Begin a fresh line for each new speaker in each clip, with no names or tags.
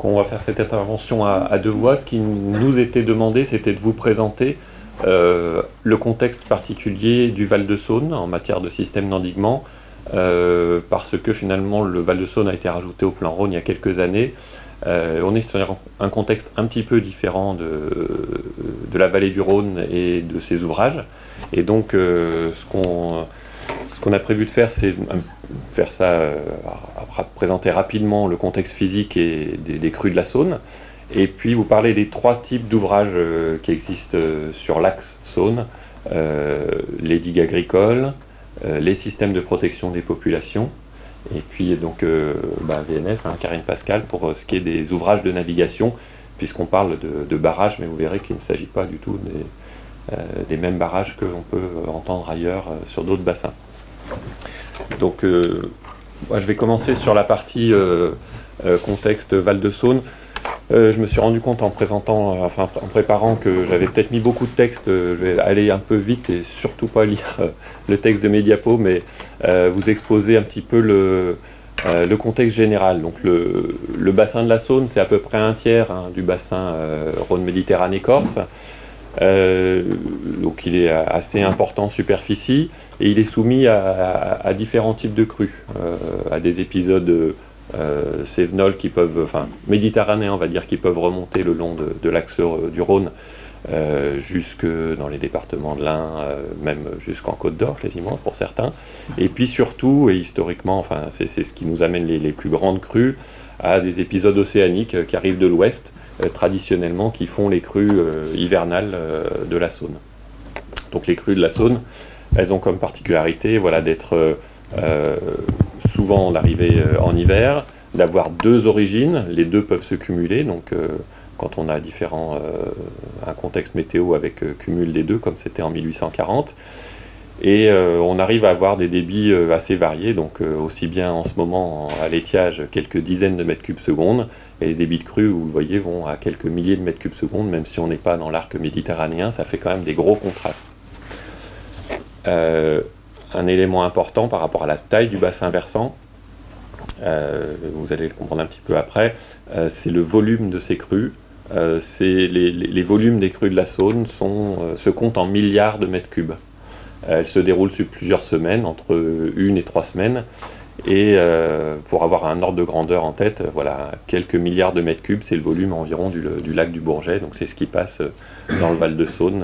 on va faire cette intervention à deux voix. Ce qui nous était demandé, c'était de vous présenter le contexte particulier du Val-de-Saône en matière de système d'endiguement, parce que finalement le Val-de-Saône a été rajouté au plan Rhône il y a quelques années. On est sur un contexte un petit peu différent de la vallée du Rhône et de ses ouvrages. Et donc ce qu'on a prévu de faire, c'est faire ça, présenter rapidement le contexte physique et des crues de la Saône, et puis vous parler des trois types d'ouvrages qui existent sur l'axe Saône, les digues agricoles, les systèmes de protection des populations, et puis donc VNF, Karine Pascal, pour ce qui est des ouvrages de navigation, puisqu'on parle de barrages, mais vous verrez qu'il ne s'agit pas du tout des mêmes barrages que l'on peut entendre ailleurs sur d'autres bassins. Donc moi, je vais commencer sur la partie contexte Val-de-Saône. Je me suis rendu compte en préparant que j'avais peut-être mis beaucoup de texte. Je vais aller un peu vite et surtout pas lire le texte de mes diapos, mais vous exposer un petit peu le contexte général. Donc le bassin de la Saône, c'est à peu près un tiers du bassin Rhône-Méditerranée-Corse. Donc il est assez important en superficie et il est soumis à différents types de crues, à des épisodes cévenols qui peuvent, méditerranéens on va dire, qui peuvent remonter le long de l'axe du Rhône jusque dans les départements de l'Ain, même jusqu'en Côte d'Or quasiment pour certains, et puis surtout et historiquement, c'est ce qui nous amène les plus grandes crues, à des épisodes océaniques qui arrivent de l'ouest traditionnellement, qui font les crues hivernales de la Saône. Donc les crues de la Saône, elles ont comme particularité d'être souvent d'arriver en hiver, d'avoir deux origines, les deux peuvent se cumuler, donc quand on a un contexte météo avec cumul des deux, comme c'était en 1840, et on arrive à avoir des débits assez variés, donc aussi bien en ce moment à l'étiage quelques dizaines de mètres cubes secondes, et les débits de crue, vous le voyez, vont à quelques milliers de mètres cubes secondes, même si on n'est pas dans l'arc méditerranéen, ça fait quand même des gros contrastes. Un élément important par rapport à la taille du bassin versant, vous allez le comprendre un petit peu après, c'est le volume de ces crues. Les volumes des crues de la Saône se comptent en milliards de mètres cubes. Elles se déroulent sur plusieurs semaines, entre 1 et 3 semaines, et pour avoir un ordre de grandeur en tête, quelques milliards de mètres cubes, c'est le volume environ du lac du Bourget, donc c'est ce qui passe dans le Val-de-Saône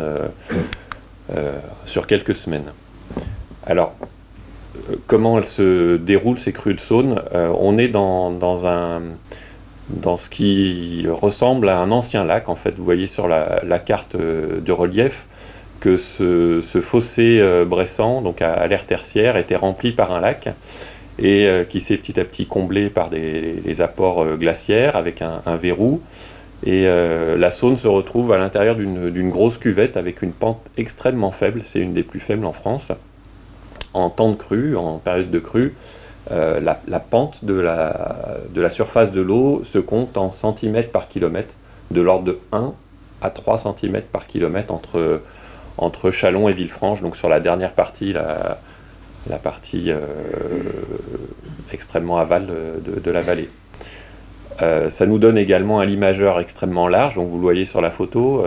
sur quelques semaines. Alors, comment elles se déroulent, ces crues de Saône? On est dans ce qui ressemble à un ancien lac. En fait, vous voyez sur la carte de relief que ce fossé bressant, donc à l'ère tertiaire, était rempli par un lac et qui s'est petit à petit comblé par les apports glaciaires avec un verrou. Et la Saône se retrouve à l'intérieur d'une grosse cuvette avec une pente extrêmement faible, c'est une des plus faibles en France. En temps de crue, en période de crue, la pente de la surface de l'eau se compte en centimètres par kilomètre, de l'ordre de 1 à 3 cm par kilomètre entre Châlons et Villefranche, donc sur la dernière partie, la partie extrêmement aval de la vallée. Ça nous donne également un limageur extrêmement large, donc vous le voyez sur la photo,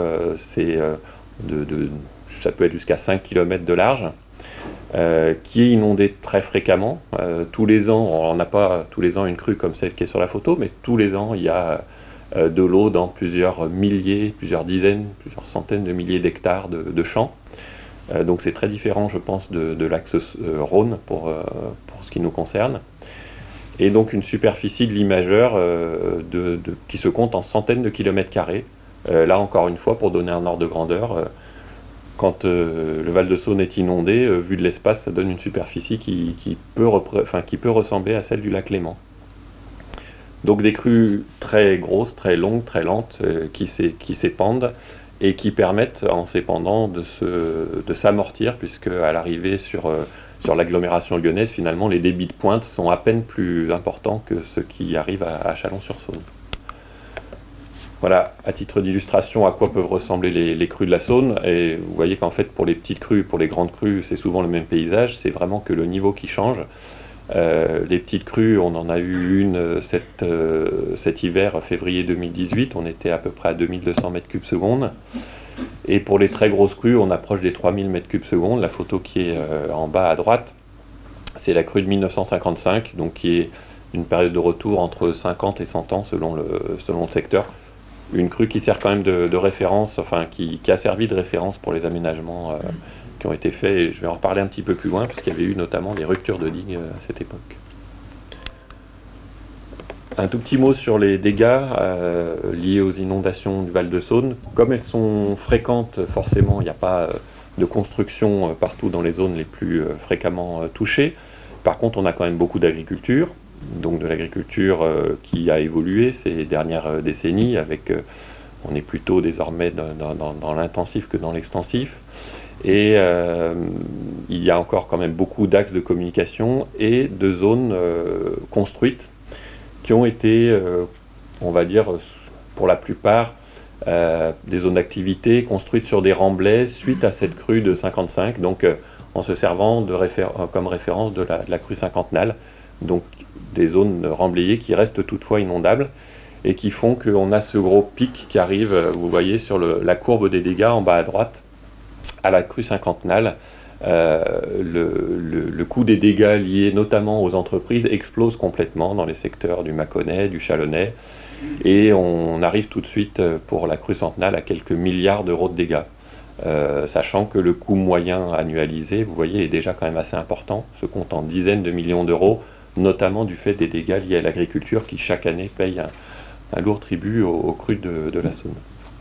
ça peut être jusqu'à 5 km de large, qui est inondé très fréquemment. Tous les ans, on n'a pas tous les ans une crue comme celle qui est sur la photo, mais tous les ans il y a de l'eau dans plusieurs milliers, plusieurs dizaines, plusieurs centaines de milliers d'hectares de champs. Donc c'est très différent, je pense, de l'axe Rhône pour ce qui nous concerne. Et donc une superficie de limageur qui se compte en centaines de kilomètres carrés. Là encore une fois, pour donner un ordre de grandeur, quand le Val-de-Saône est inondé, vu de l'espace, ça donne une superficie qui peut ressembler à celle du lac Léman. Donc des crues très grosses, très longues, très lentes, qui s'épandent et qui permettent, en s'épandant, de s'amortir, puisque à l'arrivée sur l'agglomération lyonnaise, finalement, les débits de pointe sont à peine plus importants que ceux qui arrivent à Chalon-sur-Saône. Voilà, à titre d'illustration, à quoi peuvent ressembler les crues de la Saône. Et vous voyez qu'en fait, pour les petites crues, pour les grandes crues, c'est souvent le même paysage. C'est vraiment que le niveau qui change. Les petites crues, on en a eu une cet hiver, février 2018, on était à peu près à 2200 mètres cubes secondes. Et pour les très grosses crues, on approche des 3000 mètres cubes secondes. La photo qui est en bas à droite, c'est la crue de 1955, donc qui est une période de retour entre 50 et 100 ans selon le secteur. Une crue qui sert quand même de référence, enfin qui a servi de référence pour les aménagements qui ont été faits. Et je vais en reparler un petit peu plus loin, puisqu'il y avait eu notamment des ruptures de digues à cette époque. Un tout petit mot sur les dégâts liés aux inondations du Val-de-Saône. Comme elles sont fréquentes, forcément, il n'y a pas de construction partout dans les zones les plus fréquemment touchées. Par contre, on a quand même beaucoup d'agriculture, donc de l'agriculture qui a évolué ces dernières décennies, avec, on est plutôt désormais dans l'intensif que dans l'extensif. Et il y a encore quand même beaucoup d'axes de communication et de zones construites qui ont été, on va dire, pour la plupart, des zones d'activité construites sur des remblais suite à cette crue de 55, donc en se servant comme référence de la crue cinquantennale, donc des zones remblayées qui restent toutefois inondables et qui font qu'on a ce gros pic qui arrive, vous voyez, sur la courbe des dégâts en bas à droite, à la crue cinquantennale. Le coût des dégâts liés notamment aux entreprises explose complètement dans les secteurs du Mâconnais, du Chalonnais, et on arrive tout de suite pour la crue centennale à quelques milliards d'euros de dégâts, sachant que le coût moyen annualisé, vous voyez, est déjà quand même assez important, se compte en dizaines de millions d'euros, notamment du fait des dégâts liés à l'agriculture qui chaque année paye un lourd tribut aux crues de la Saône.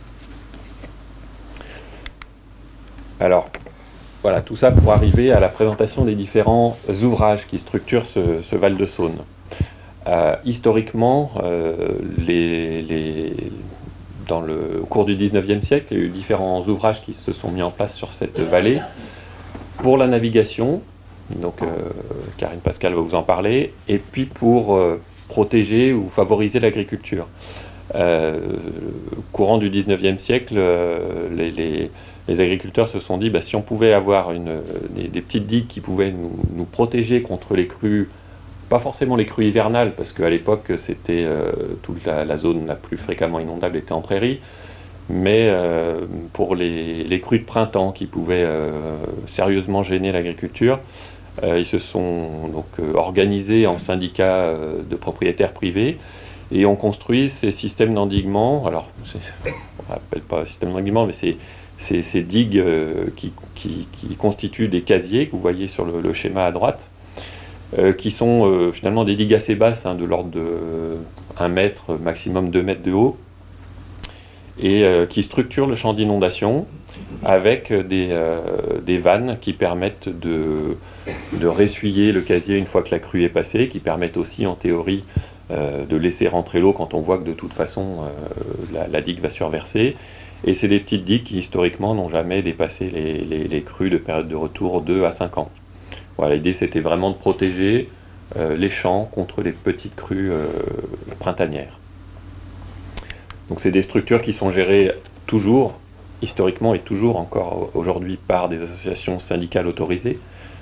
Alors, voilà, tout ça pour arriver à la présentation des différents ouvrages qui structurent ce Val-de-Saône. Historiquement, au cours du XIXe siècle, il y a eu différents ouvrages qui se sont mis en place sur cette vallée. Pour la navigation, donc Karine Pascal va vous en parler, et puis pour protéger ou favoriser l'agriculture. Courant du XIXe siècle, les agriculteurs se sont dit, si on pouvait avoir des petites digues qui pouvaient nous protéger contre les crues, pas forcément les crues hivernales, parce qu'à l'époque, c'était toute la zone la plus fréquemment inondable était en prairie, mais pour les crues de printemps qui pouvaient sérieusement gêner l'agriculture, ils se sont donc organisés en syndicats de propriétaires privés et ont construit ces systèmes d'endiguement. Alors, on n'appelle pas système d'endiguement, mais c'est ces digues qui constituent des casiers que vous voyez sur le schéma à droite, qui sont finalement des digues assez basses, de l'ordre de 1 mètre, maximum 2 mètres de haut, et qui structurent le champ d'inondation avec des vannes qui permettent de ressuyer le casier une fois que la crue est passée, qui permettent aussi en théorie de laisser rentrer l'eau quand on voit que de toute façon la digue va surverser. Et c'est des petites digues qui historiquement n'ont jamais dépassé les crues de période de retour 2 à 5 ans. Voilà, l'idée c'était vraiment de protéger les champs contre les petites crues printanières. Donc c'est des structures qui sont gérées toujours, historiquement et toujours encore aujourd'hui, par des associations syndicales autorisées.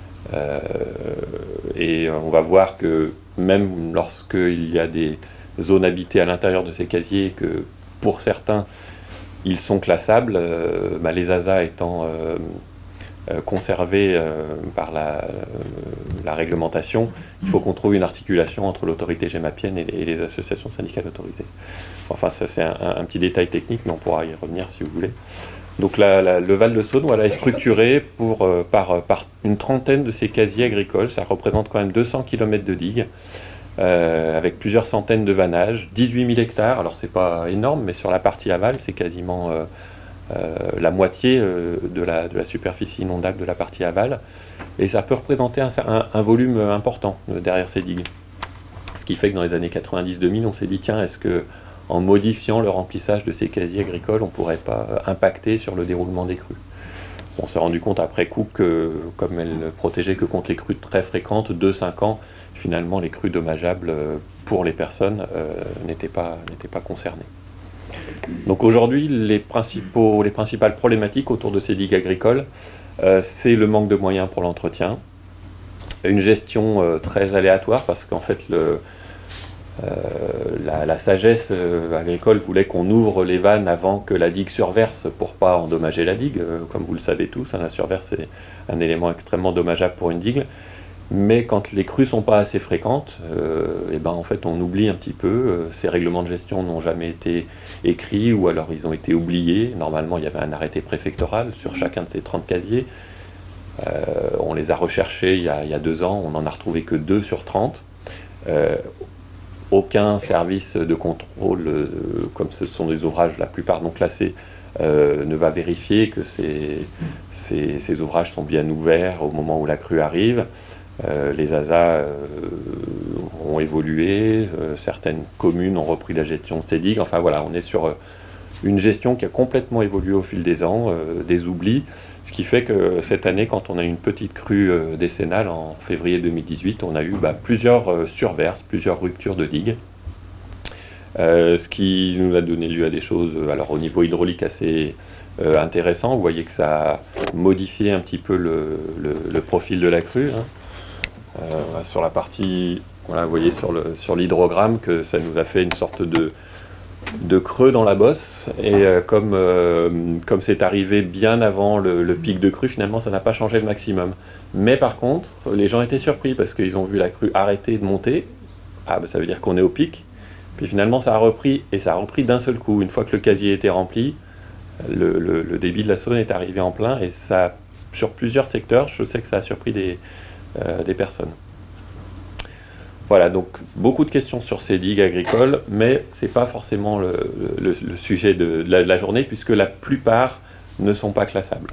Et on va voir que même lorsqu'il y a des zones habitées à l'intérieur de ces casiers, que pour certains ils sont classables, les ASA étant conservés par la réglementation, il faut qu'on trouve une articulation entre l'autorité gémapienne et les associations syndicales autorisées. Enfin, ça c'est un petit détail technique, mais on pourra y revenir si vous voulez. Donc le Val-de-Saône est structuré par une trentaine de ces casiers agricoles. Ça représente quand même 200 km de digues, avec plusieurs centaines de vannages, 18 000 hectares. Alors c'est pas énorme, mais sur la partie aval, c'est quasiment la moitié de la superficie inondable de la partie aval. Et ça peut représenter un volume important derrière ces digues. Ce qui fait que dans les années 90-2000, on s'est dit, tiens, est-ce que en modifiant le remplissage de ces casiers agricoles, on ne pourrait pas impacter sur le déroulement des crues. On s'est rendu compte après coup que, comme elles ne protégeaient que contre les crues très fréquentes, 2-5 ans, finalement les crues dommageables pour les personnes n'étaient pas concernées. Donc aujourd'hui, les principales problématiques autour de ces digues agricoles, c'est le manque de moyens pour l'entretien, une gestion très aléatoire, parce qu'en fait, la sagesse agricole voulait qu'on ouvre les vannes avant que la digue surverse pour pas endommager la digue. Comme vous le savez tous, hein, la surverse est un élément extrêmement dommageable pour une digue. Mais quand les crues sont pas assez fréquentes, et ben en fait on oublie un petit peu. Ces règlements de gestion n'ont jamais été écrits ou alors ils ont été oubliés. Normalement il y avait un arrêté préfectoral sur chacun de ces 30 casiers. On les a recherchés il y a 2 ans, on n'en a retrouvé que 2 sur 30. Aucun service de contrôle, comme ce sont des ouvrages la plupart non classés, ne va vérifier que ces ouvrages sont bien ouverts au moment où la crue arrive. Les ASA ont évolué, certaines communes ont repris la gestion de ces digues. Enfin voilà, on est sur une gestion qui a complètement évolué au fil des ans, des oublis, ce qui fait que cette année, quand on a eu une petite crue décennale en février 2018, on a eu plusieurs surverses, plusieurs ruptures de digues, ce qui nous a donné lieu à des choses, alors au niveau hydraulique assez intéressant. Vous voyez que ça a modifié un petit peu le profil de la crue, hein. Sur la partie, voilà, vous voyez sur l'hydrogramme que ça nous a fait une sorte de creux dans la bosse, et comme c'est arrivé bien avant le pic de crue, finalement ça n'a pas changé le maximum. Mais par contre, les gens étaient surpris parce qu'ils ont vu la crue arrêter de monter. Ah, ça veut dire qu'on est au pic. Puis finalement ça a repris, et ça a repris d'un seul coup. Une fois que le casier était rempli, le débit de la Saône est arrivé en plein, et ça, sur plusieurs secteurs, je sais que ça a surpris des personnes. Voilà, donc beaucoup de questions sur ces digues agricoles, mais ce n'est pas forcément le sujet de la journée, puisque la plupart ne sont pas classables.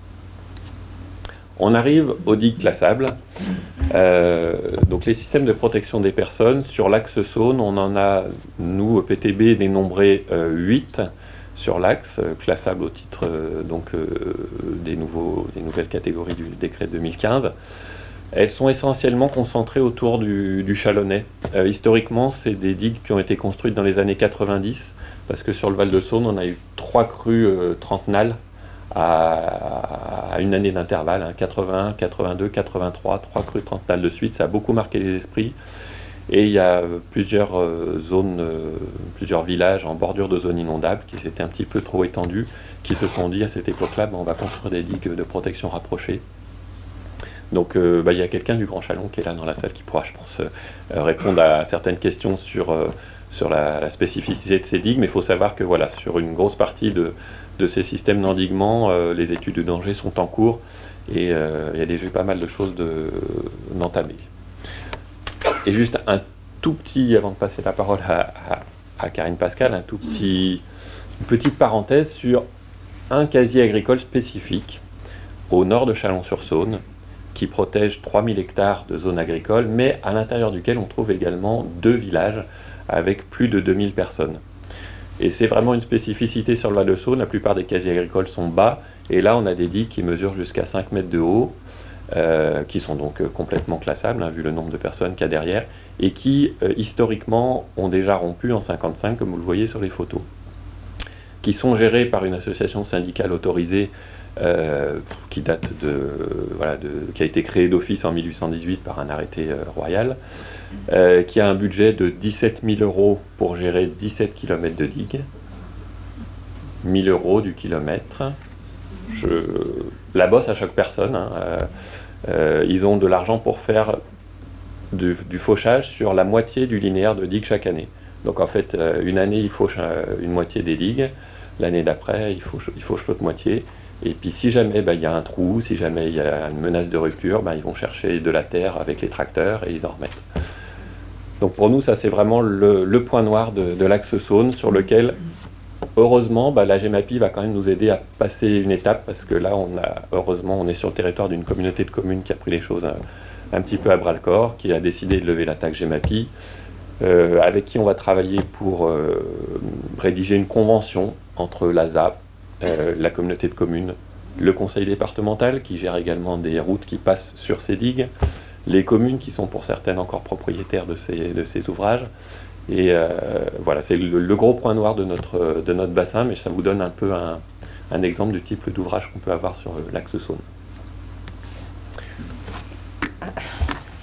On arrive aux digues classables. Donc les systèmes de protection des personnes, sur l'axe Saône, on en a, nous, au PTB, dénombré 8 sur l'axe, classables au titre des nouvelles catégories du décret de 2015. Elles sont essentiellement concentrées autour du Chalonnais. Historiquement, c'est des digues qui ont été construites dans les années 90, parce que sur le Val-de-Saône, on a eu 3 crues trentenales à une année d'intervalle, hein, 81, 82, 83, 3 crues trentenales de suite. Ça a beaucoup marqué les esprits. Et il y a plusieurs zones, plusieurs villages en bordure de zones inondables qui s'étaient un petit peu trop étendus, qui se sont dit à cette époque-là, on va construire des digues de protection rapprochées. Donc il y a quelqu'un du Grand Chalon qui est là dans la salle qui pourra, je pense, répondre à certaines questions sur la spécificité de ces digues. Mais il faut savoir que voilà, sur une grosse partie de ces systèmes d'endiguement, les études de danger sont en cours, et il y a déjà eu pas mal de choses d'entamées. Et juste un tout petit, avant de passer la parole à Karine Pascal, une petite parenthèse sur un casier agricole spécifique au nord de Chalon-sur-Saône, qui protège 3000 hectares de zones agricoles, mais à l'intérieur duquel on trouve également 2 villages avec plus de 2000 personnes. Et c'est vraiment une spécificité sur le Val-de-Saône. La plupart des casiers agricoles sont bas, et là on a des digues qui mesurent jusqu'à 5 mètres de haut, qui sont donc complètement classables, hein, vu le nombre de personnes qu'il y a derrière, et qui historiquement ont déjà rompu en 1955, comme vous le voyez sur les photos, qui sont gérés par une association syndicale autorisée, qui date qui a été créée d'office en 1818 par un arrêté royal, qui a un budget de 17 000 € pour gérer 17 km de digue. 1 000 € du kilomètre. La bosse à chaque personne, hein. Ils ont de l'argent pour faire du fauchage sur la moitié du linéaire de digue chaque année. Donc en fait, une année, ils fauchent une moitié des digues. L'année d'après, ils fauchent l'autre moitié. Et puis si jamais il y a un trou, si jamais il y a une menace de rupture, ils vont chercher de la terre avec les tracteurs et ils en remettent. Donc pour nous, ça c'est vraiment le point noir de l'axe Saône, sur lequel, heureusement, la GEMAPI va quand même nous aider à passer une étape, parce que là, heureusement, on est sur le territoire d'une communauté de communes qui a pris les choses un petit peu à bras-le-corps, qui a décidé de lever la taxe GEMAPI, avec qui on va travailler pour rédiger une convention entre l'ASA, la communauté de communes, le conseil départemental qui gère également des routes qui passent sur ces digues, les communes qui sont pour certaines encore propriétaires de ces ouvrages. Et voilà, c'est le gros point noir de notre bassin, mais ça vous donne un peu un exemple du type d'ouvrage qu'on peut avoir sur l'axe Saône.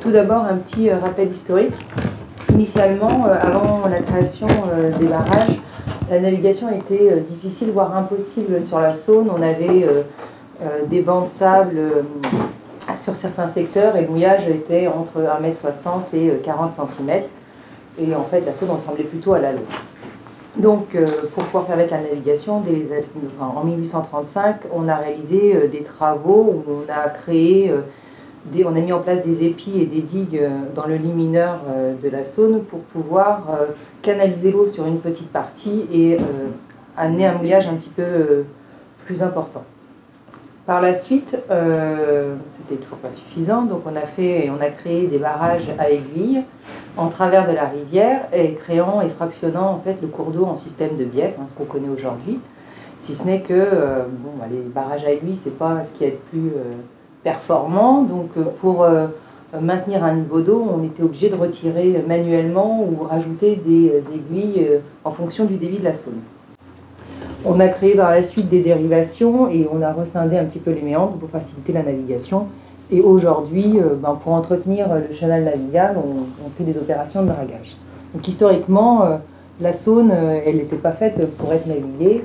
Tout d'abord, un petit rappel historique. Initialement, avant la création des barrages, la navigation était difficile, voire impossible sur la Saône. On avait des bancs de sable sur certains secteurs et le mouillage était entre 1,60 m et 40 cm. Et en fait, la Saône ressemblait plutôt à la Lot. Donc, pour pouvoir permettre la navigation, en 1835, on a réalisé des travaux où on a créé, on a mis en place des épis et des digues dans le lit mineur de la Saône pour pouvoir canaliser l'eau sur une petite partie et amener un mouillage un petit peu plus important. Par la suite, c'était toujours pas suffisant, donc on a créé des barrages à aiguilles en travers de la rivière et créant et fractionnant en fait le cours d'eau en système de bief, ce qu'on connaît aujourd'hui. Si ce n'est que les barrages à aiguilles, c'est pas ce qui est le plus performant, donc pour maintenir un niveau d'eau, on était obligé de retirer manuellement ou rajouter des aiguilles en fonction du débit de la Saône. On a créé par la suite des dérivations et on a rescindé un petit peu les méandres pour faciliter la navigation. Et aujourd'hui, pour entretenir le canal navigable, on fait des opérations de dragage. Donc historiquement, la Saône, elle n'était pas faite pour être naviguée.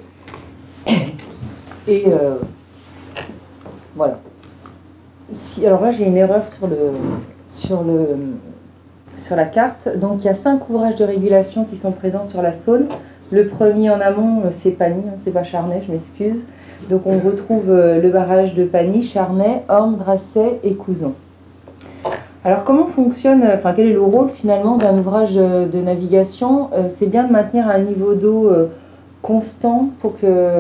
Et voilà. Alors là, j'ai une erreur sur la carte. Donc il y a 5 ouvrages de régulation qui sont présents sur la Saône. Le premier en amont, c'est Pagny, c'est pas Charnay, je m'excuse. Donc on retrouve le barrage de Pagny, Charnay, Orme, Drasset et Couzon. Alors comment fonctionne, quel est le rôle finalement d'un ouvrage de navigation? C'est bien de maintenir un niveau d'eau constant pour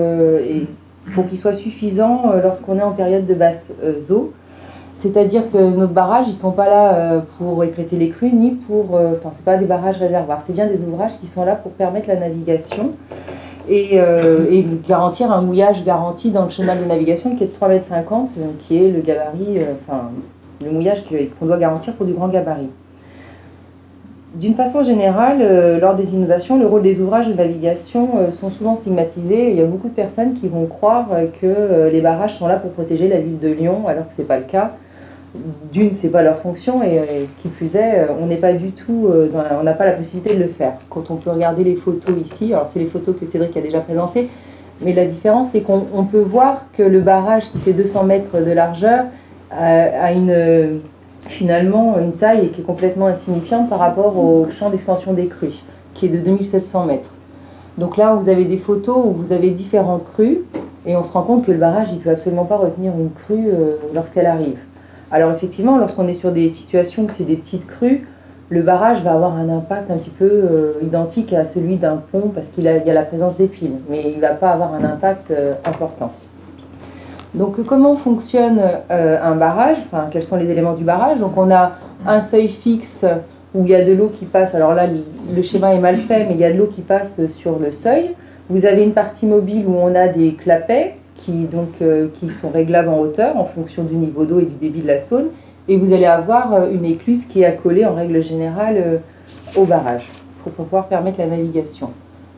qu'il soit suffisant lorsqu'on est en période de basse eau. C'est-à-dire que nos barrages, ils ne sont pas là pour écrêter les crues, ni pour... c'est pas des barrages réservoirs, c'est bien des ouvrages qui sont là pour permettre la navigation et garantir un mouillage garanti dans le chenal de navigation qui est de 3,50 m, qui est le gabarit, le mouillage qu'on doit garantir pour du grand gabarit. D'une façon générale, lors des inondations, le rôle des ouvrages de navigation sont souvent stigmatisés. Il y a beaucoup de personnes qui vont croire que les barrages sont là pour protéger la ville de Lyon, alors que ce n'est pas le cas. D'une, c'est pas leur fonction et qui plus est, on n'est pas du tout, on n'a pas la possibilité de le faire. Quand on peut regarder les photos ici, alors c'est les photos que Cédric a déjà présentées, mais la différence c'est qu'on peut voir que le barrage qui fait 200 mètres de largeur a finalement une taille qui est complètement insignifiante par rapport au champ d'expansion des crues, qui est de 2700 mètres. Donc là, vous avez des photos où vous avez différentes crues et on se rend compte que le barrage il ne peut absolument pas retenir une crue lorsqu'elle arrive. Alors effectivement, lorsqu'on est sur des situations où c'est des petites crues, le barrage va avoir un impact un petit peu identique à celui d'un pont parce qu'il y a la présence des piles, mais il ne va pas avoir un impact important. Donc comment fonctionne un barrage, quels sont les éléments du barrage? Donc on a un seuil fixe où il y a de l'eau qui passe, alors là le schéma est mal fait, mais il y a de l'eau qui passe sur le seuil. Vous avez une partie mobile où on a des clapets qui sont réglables en hauteur en fonction du niveau d'eau et du débit de la Saône. Et vous allez avoir une écluse qui est accolée en règle générale au barrage pour pouvoir permettre la navigation.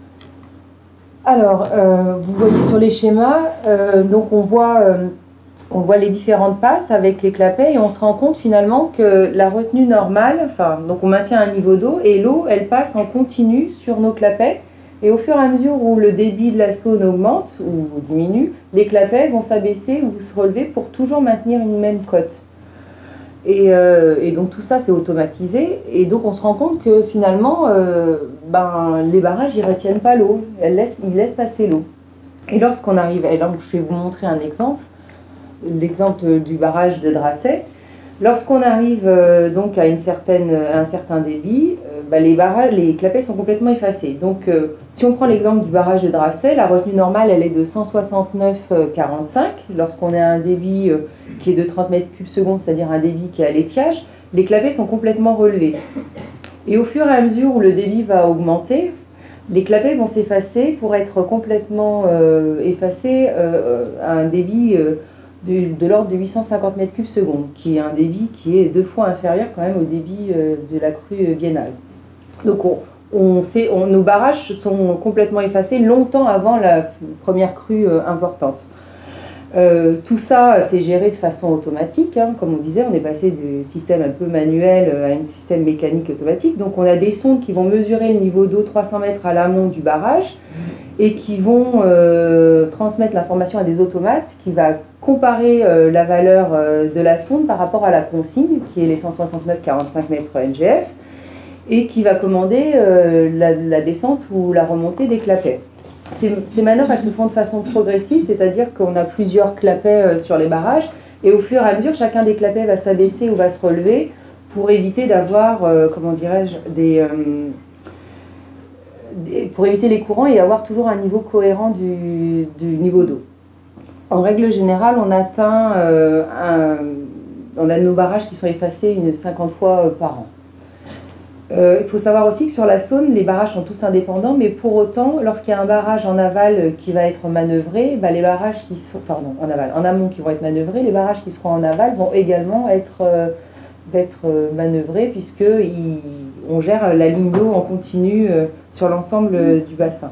Alors, vous voyez sur les schémas, donc on voit les différentes passes avec les clapets et on se rend compte finalement que la retenue normale, donc on maintient un niveau d'eau et l'eau, elle passe en continu sur nos clapets. Et au fur et à mesure où le débit de la Saône augmente ou diminue, les clapets vont s'abaisser ou se relever pour toujours maintenir une même cote. Et donc tout ça c'est automatisé et donc on se rend compte que finalement les barrages ils retiennent pas l'eau, ils laissent passer l'eau. Et lorsqu'on arrive, et là je vais vous montrer un exemple, l'exemple du barrage de Drasset. Lorsqu'on arrive donc à un certain débit, les clapets sont complètement effacés. Donc si on prend l'exemple du barrage de Drasset, la retenue normale elle est de 169,45 lorsqu'on a un débit qui est de 30 mètres cubes secondes, c'est-à-dire un débit qui est à l'étiage, les clapets sont complètement relevés. Et au fur et à mesure où le débit va augmenter, les clapets vont s'effacer pour être complètement effacés à un débit de l'ordre de 850 mètres cubes secondes, qui est un débit qui est 2 fois inférieur quand même au débit de la crue biennale. Donc nos barrages sont complètement effacés longtemps avant la première crue importante. Tout ça, c'est géré de façon automatique. Hein. Comme on disait, on est passé du système un peu manuel à un système mécanique automatique. Donc on a des sondes qui vont mesurer le niveau d'eau 300 mètres à l'amont du barrage et qui vont transmettre l'information à des automates qui va comparer la valeur de la sonde par rapport à la consigne, qui est les 169,45 mètres NGF, et qui va commander la descente ou la remontée des clapets. Ces manœuvres, elles se font de façon progressive, c'est-à-dire qu'on a plusieurs clapets sur les barrages, et au fur et à mesure, chacun des clapets va s'abaisser ou va se relever pour éviter d'avoir, comment dirais-je, pour éviter les courants et avoir toujours un niveau cohérent du niveau d'eau. En règle générale, on a nos barrages qui sont effacés 50 fois par an. Il faut savoir aussi que sur la Saône, les barrages sont tous indépendants, mais pour autant, lorsqu'il y a un barrage en aval qui va être manœuvré, les barrages qui sont, en amont qui vont être manœuvrés, les barrages qui seront en aval vont également être manœuvrés, puisqu'on gère la ligne d'eau en continu sur l'ensemble du bassin.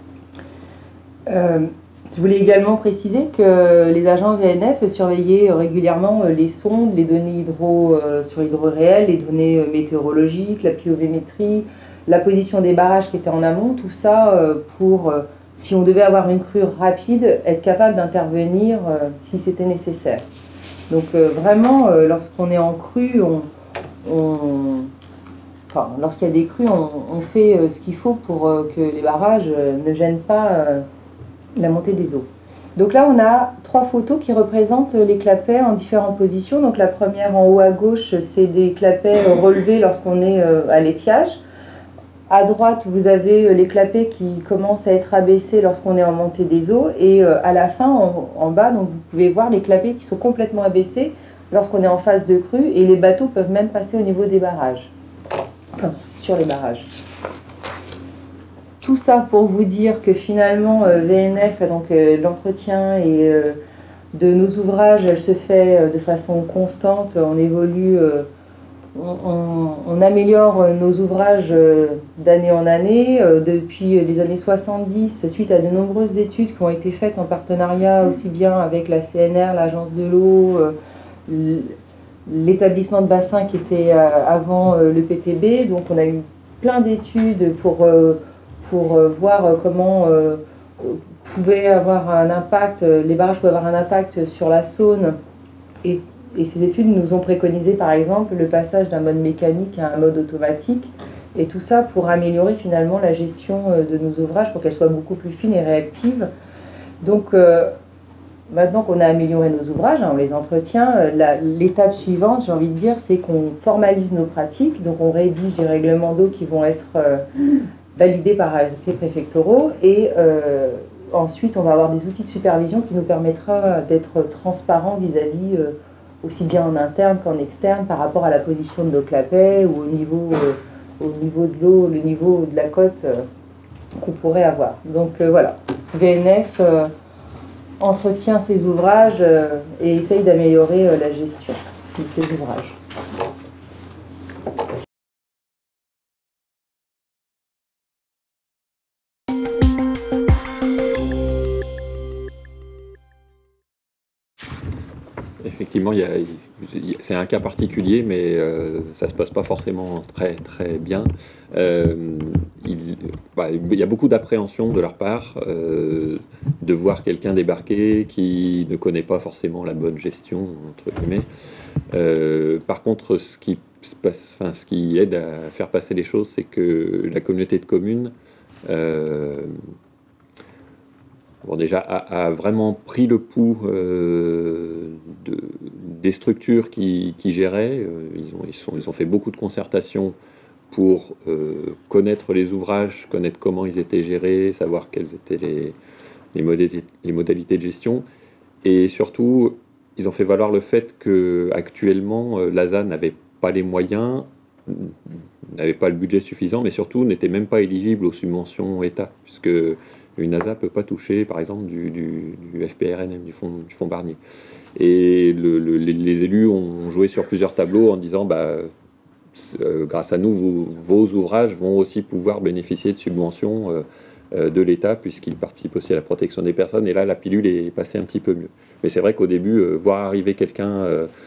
Je voulais également préciser que les agents VNF surveillaient régulièrement les sondes, les données sur hydro-réel, les données météorologiques, la pluviométrie, la position des barrages qui étaient en amont, tout ça pour, si on devait avoir une crue rapide, être capable d'intervenir si c'était nécessaire. Donc vraiment, lorsqu'on est en crue, lorsqu'il y a des crues, on fait ce qu'il faut pour que les barrages ne gênent pas la montée des eaux. Donc là, on a 3 photos qui représentent les clapets en différentes positions. Donc la première en haut à gauche, c'est des clapets relevés lorsqu'on est à l'étiage. À droite, vous avez les clapets qui commencent à être abaissés lorsqu'on est en montée des eaux. Et à la fin, en bas, donc vous pouvez voir les clapets qui sont complètement abaissés lorsqu'on est en phase de crue. Et les bateaux peuvent même passer au niveau des barrages, enfin sur les barrages. Tout ça pour vous dire que finalement, VNF, donc l'entretien de nos ouvrages, elle se fait de façon constante. On évolue, on améliore nos ouvrages d'année en année. Depuis les années 70, suite à de nombreuses études qui ont été faites en partenariat aussi bien avec la CNR, l'Agence de l'eau, l'établissement de bassin qui était avant le PTB. Donc on a eu plein d'études pour voir comment pouvait avoir un impact, les barrages pouvaient avoir un impact sur la Saône. Et ces études nous ont préconisé par exemple le passage d'un mode mécanique à un mode automatique. Et tout ça pour améliorer finalement la gestion de nos ouvrages pour qu'elle soit beaucoup plus fine et réactive. Donc maintenant qu'on a amélioré nos ouvrages, on les entretient, l'étape suivante, j'ai envie de dire, c'est qu'on formalise nos pratiques. Donc on rédige des règlements d'eau qui vont être validés par arrêtés préfectoraux et ensuite on va avoir des outils de supervision qui nous permettra d'être transparents vis-à-vis aussi bien en interne qu'en externe par rapport à la position de nos clapets ou au niveau de l'eau, le niveau de la côte qu'on pourrait avoir. Donc voilà, VNF entretient ses ouvrages et essaye d'améliorer la gestion de ces ouvrages.
Effectivement, c'est un cas particulier, mais ça ne se passe pas forcément très, très bien. Il y a beaucoup d'appréhension de leur part de voir quelqu'un débarquer qui ne connaît pas forcément la bonne gestion, entre guillemets. Par contre, ce qui aide à faire passer les choses, c'est que la communauté de communes déjà a vraiment pris le pouls des structures qui géraient. Ils ont fait beaucoup de concertations pour connaître les ouvrages, connaître comment ils étaient gérés, savoir quelles étaient les modalités de gestion. Et surtout, ils ont fait valoir le fait qu'actuellement, l'ASA n'avait pas les moyens, n'avait pas le budget suffisant, mais surtout n'était même pas éligible aux subventions État, puisque une ASA ne peut pas toucher, par exemple, du FPRNM, du fonds Barnier. Et les élus ont joué sur plusieurs tableaux en disant grâce à nous, vos ouvrages vont aussi pouvoir bénéficier de subventions de l'État, puisqu'il participe aussi à la protection des personnes. Et là, la pilule est passée un petit peu mieux. Mais c'est vrai qu'au début, voir arriver quelqu'un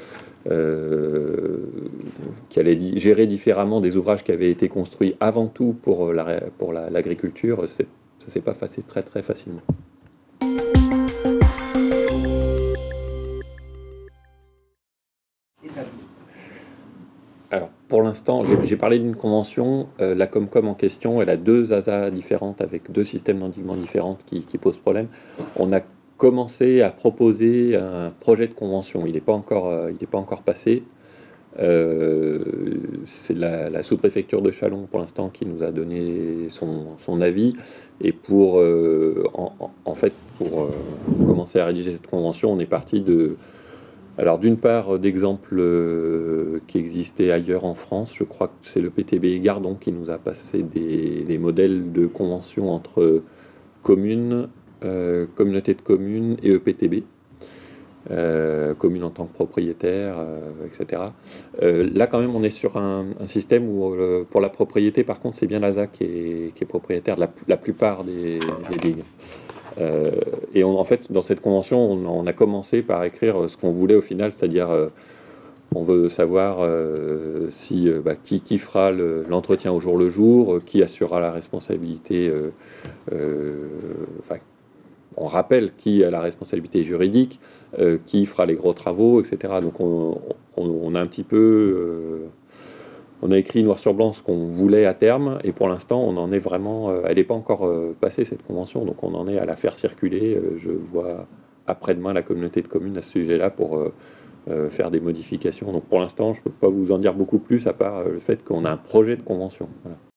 qui allait gérer différemment des ouvrages qui avaient été construits avant tout pour l'agriculture, ça ne s'est pas passé très très facilement. Alors, pour l'instant, j'ai parlé d'une convention. La Comcom en question, elle a deux ASA différentes avec deux systèmes d'endiguement différents qui posent problème. On a commencé à proposer un projet de convention. Il n'est pas encore passé. C'est la sous-préfecture de Châlons pour l'instant qui nous a donné son avis. Et pour commencer à rédiger cette convention, on est parti alors d'une part d'exemples qui existaient ailleurs en France. Je crois que c'est le PTB Gardon qui nous a passé des modèles de convention entre communes, communautés de communes et EPTB. Communes en tant que propriétaire, etc. Là quand même on est sur un système où pour la propriété par contre c'est bien l'ASA qui est propriétaire de la plupart des ligues. Et en fait, dans cette convention, on a commencé par écrire ce qu'on voulait au final, c'est-à-dire on veut savoir qui fera l'entretien au jour le jour, qui assurera la responsabilité, on rappelle qui a la responsabilité juridique, qui fera les gros travaux, etc. Donc on a un petit peu... on a écrit noir sur blanc ce qu'on voulait à terme, et pour l'instant, on en est vraiment... elle n'est pas encore passée, cette convention, donc on en est à la faire circuler. Je vois après-demain la communauté de communes à ce sujet-là pour faire des modifications. Donc pour l'instant, je ne peux pas vous en dire beaucoup plus, à part le fait qu'on a un projet de convention. Voilà.